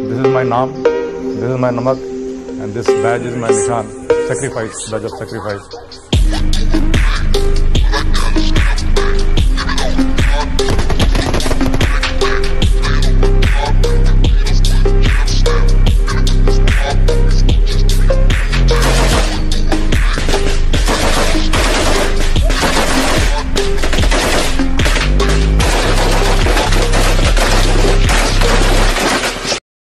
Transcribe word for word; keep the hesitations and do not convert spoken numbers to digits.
This is my naam, this is my namak, and this badge is my nishan, sacrifice, badge of sacrifice.